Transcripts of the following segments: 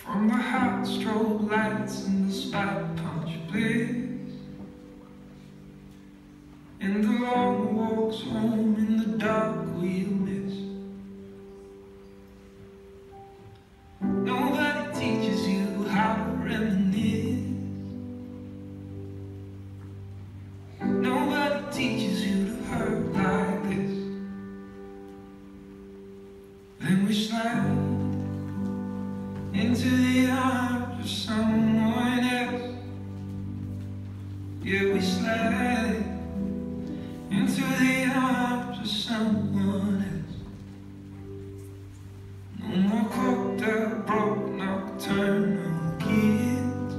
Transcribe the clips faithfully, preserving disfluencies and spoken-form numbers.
From the hot strobe lights and the spot punch bliss, and the long walks home in the dark we'll miss. Nobody teaches you how to reminisce. Nobody teaches you to hurt like this. Then we slide into the arms of someone else. Yeah, we slide into the arms of someone else. No more coked out, broke, nocturnal kids.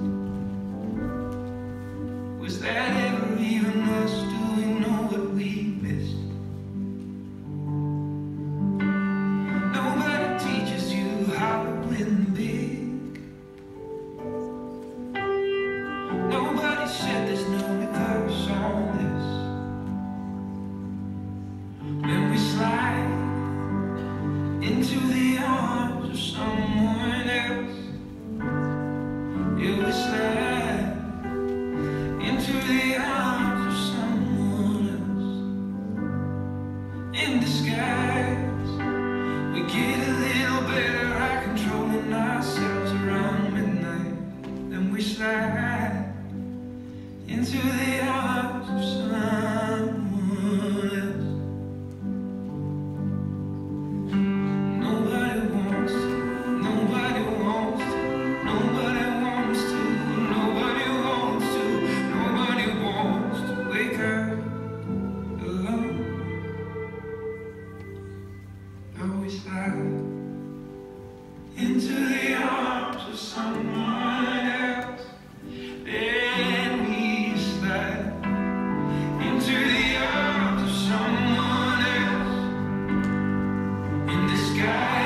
Was that ever even us? Do we know what we missed? Nobody teaches you how to win big. Nobody said there's no reverse on this. Then we slide into the arms of someone else. Yeah, we slide into the arms of someone else. In disguise, we get a little better at controlling ourselves around midnight. Then we slide into the arms of someone else. Nobody wants to, nobody wants to, nobody wants to, nobody wants to, nobody wants to wake up alone. But we slide into the arms of someone else. Then we slide into the arms of someone else. In the sky